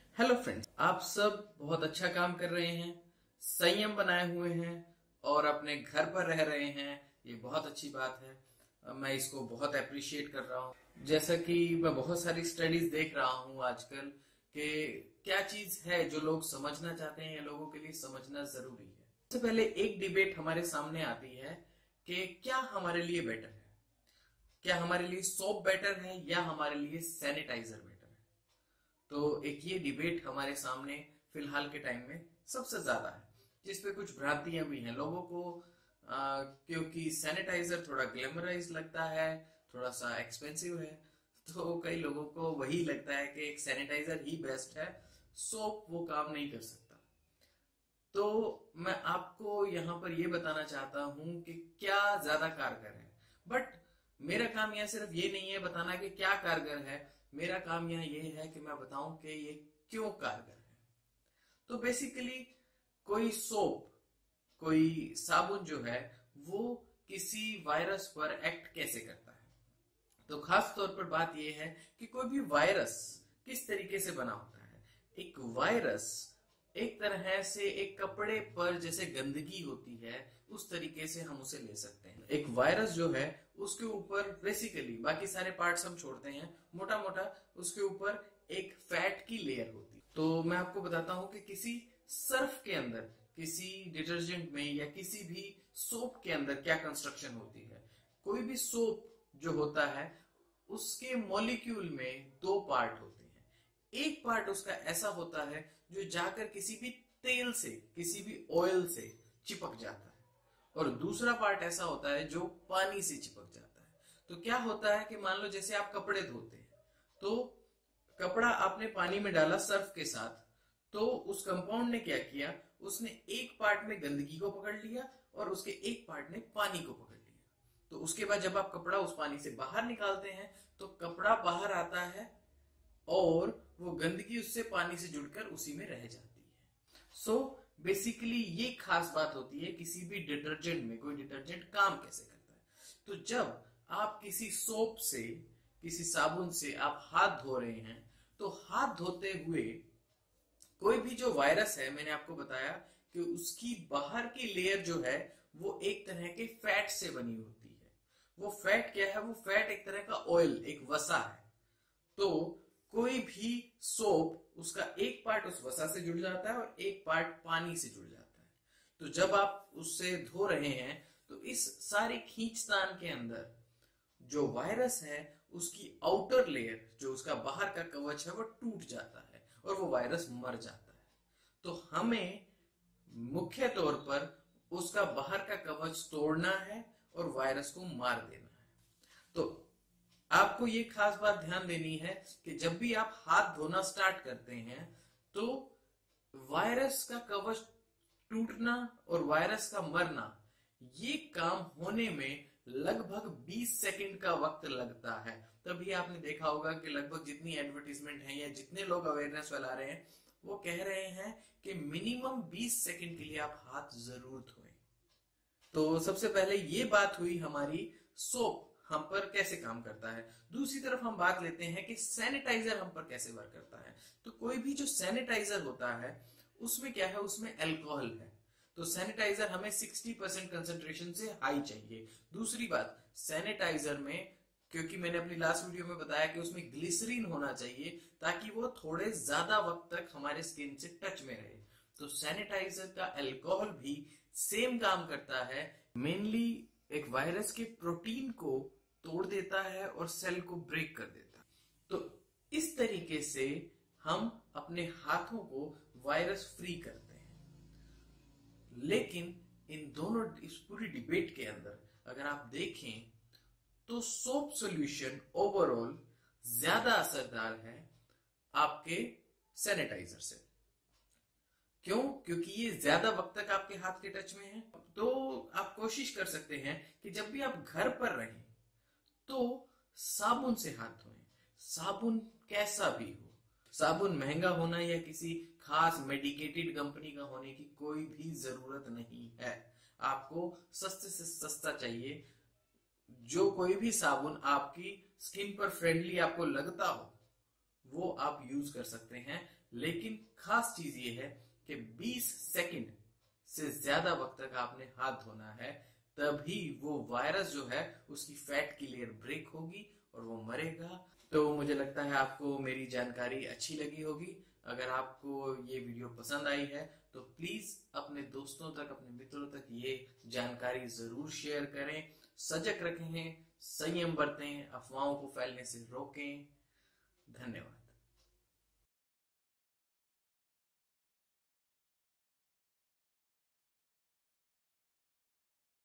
Hello friends, आप सब बहुत अच्छा काम कर रहे हैं, संयम बनाए हुए हैं और अपने घर पर रह रहे हैं। ये बहुत अच्छी बात है। मैं इसको बहुत अप्रिशिएट कर रहा हूँ। जैसा कि मैं बहुत सारी स्टडीज देख रहा हूँ आजकल कि क्या चीज है जो लोग समझना चाहते हैं या लोगों के लिए समझना जरूरी है। सबसे पहले एक डिबेट हमारे सामने आती है कि क्या हमारे लिए बेटर है, क्या हमारे लिए सोप बेटर है या हमारे लिए सैनिटाइजर बेटर है। तो एक ये डिबेट हमारे सामने फिलहाल के टाइम में सबसे ज्यादा है, जिसपे कुछ भ्रांतियां भी हैं लोगों को। क्योंकि सैनिटाइजर थोड़ा ग्लैमराइज लगता है, थोड़ा सा एक्सपेंसिव है, तो कई लोगों को वही लगता है कि एक सैनिटाइजर ही बेस्ट है, सोप वो काम नहीं कर सकता। तो मैं आपको यहाँ पर ये बताना चाहता हूँ कि क्या ज्यादा कारगर है। बट मेरा काम यहाँ सिर्फ ये नहीं है बताना कि क्या कारगर है, मेरा काम यहाँ ये है कि मैं बताऊं कि ये क्यों कारगर है। तो बेसिकली कोई सोप, कोई साबुन जो है वो किसी वायरस पर एक्ट कैसे करता है। तो खास तौर पर बात यह है कि कोई भी वायरस किस तरीके से बना होता है। एक वायरस एक तरह से एक कपड़े पर जैसे गंदगी होती है उस तरीके से हम उसे ले सकते हैं। एक वायरस जो है उसके ऊपर बेसिकली बाकी सारे पार्ट्स हम छोड़ते हैं, मोटा मोटा उसके ऊपर एक फैट की लेयर होती है। तो मैं आपको बताता हूं कि किसी सर्फ के अंदर, किसी डिटर्जेंट में या किसी भी सोप के अंदर क्या कंस्ट्रक्शन होती है। कोई भी सोप जो होता है उसके मॉलिक्यूल में दो पार्ट होते हैं। एक पार्ट उसका ऐसा होता है जो जाकर किसी भी तेल से, किसी भी ऑयल से चिपक जाता है, और दूसरा पार्ट ऐसा होता है जो पानी से चिपक जाता है। तो क्या होता है कि मान लो जैसे आप कपड़े धोते हैं, तो कपड़ा आपने पानी में डाला सर्फ के साथ, तो उस कंपाउंड ने क्या किया, उसने एक पार्ट में गंदगी को पकड़ लिया और उसके एक पार्ट ने पानी को पकड़ लिया। तो उसके बाद जब आप कपड़ा उस पानी से बाहर निकालते हैं तो कपड़ा बाहर आता है और वो गंदगी उससे पानी से जुड़कर उसी में रह जाती है। सो बेसिकली ये खास बात होती है किसी भी डिटर्जेंट में। कोई डिटर्जेंट काम कैसे करता है, तो जब आप किसी सोप से, किसी साबुन से आप हाथ धो रहे हैं, तो हाथ धोते हुए कोई भी जो वायरस है, मैंने आपको बताया कि उसकी बाहर की लेयर जो है वो एक तरह के फैट से बनी होती है। वो फैट क्या है, वो फैट एक तरह का ऑयल, एक वसा है। तो कोई भी सोप, उसका एक पार्ट उस वसा से जुड़ जाता है और एक पार्ट पानी से जुड़ जाता है। तो जब आप उससे धो रहे हैं तो इस सारे खींचतान के अंदर जो वायरस है उसकी आउटर लेयर, जो उसका बाहर का कवच है, वो टूट जाता है और वो वायरस मर जाता है। तो हमें मुख्य तौर पर उसका बाहर का कवच तोड़ना है और वायरस को मार देना है। तो आपको ये खास बात ध्यान देनी है कि जब भी आप हाथ धोना स्टार्ट करते हैं तो वायरस का कवच टूटना और वायरस का मरना, ये काम होने में लगभग 20 सेकंड का वक्त लगता है। तभी आपने देखा होगा कि लगभग जितनी एडवर्टीजमेंट है या जितने लोग अवेयरनेस फैला रहे हैं वो कह रहे हैं कि मिनिमम 20 सेकंड के लिए आप हाथ जरूर धोएं। तो सबसे पहले ये बात हुई हमारी सोप हम पर कैसे काम करता है। दूसरी तरफ हम बात लेते हैं कि सैनिटाइजर हम पर कैसे वर्क करता है। तो कोई भी जो सैनिटाइजर होता है उसमें क्या है, उसमें अल्कोहल है। तो सैनिटाइजर हमें 60% कंसंट्रेशन से हाई चाहिए। दूसरी बात, सैनिटाइजर में, क्योंकि मैंने अपनी लास्ट वीडियो में बताया कि उसमें ग्लिसरीन होना चाहिए ताकि वो थोड़े ज्यादा वक्त तक हमारे स्किन से टच में रहे। तो सैनिटाइजर का अल्कोहल भी सेम काम करता है। मेनली एक वायरस के प्रोटीन को तोड़ देता है और सेल को ब्रेक कर देता है। तो इस तरीके से हम अपने हाथों को वायरस फ्री करते हैं। लेकिन इन दोनों, इस पूरी डिबेट के अंदर अगर आप देखें तो सोप सॉल्यूशन ओवरऑल ज्यादा असरदार है आपके सैनिटाइजर से। क्यों? क्योंकि ये ज्यादा वक्त तक आपके हाथ के टच में है। तो आप कोशिश कर सकते हैं कि जब भी आप घर पर रहें तो साबुन से हाथ धोएं। साबुन कैसा भी हो, साबुन महंगा होना या किसी खास मेडिकेटेड कंपनी का होने की कोई भी जरूरत नहीं है। आपको सस्ते से सस्ता चाहिए। जो कोई भी साबुन आपकी स्किन पर फ्रेंडली आपको लगता हो वो आप यूज कर सकते हैं। लेकिन खास चीज ये है कि 20 सेकंड से ज्यादा वक्त तक आपने हाथ धोना है, तभी वो वायरस जो है उसकी फैट की लेयर ब्रेक होगी और वो मरेगा। तो मुझे लगता है आपको मेरी जानकारी अच्छी लगी होगी। अगर आपको ये वीडियो पसंद आई है तो प्लीज अपने दोस्तों तक, अपने मित्रों तक ये जानकारी जरूर शेयर करें। सजग रखें, संयम बरतें, अफवाहों को फैलने से रोकें। धन्यवाद।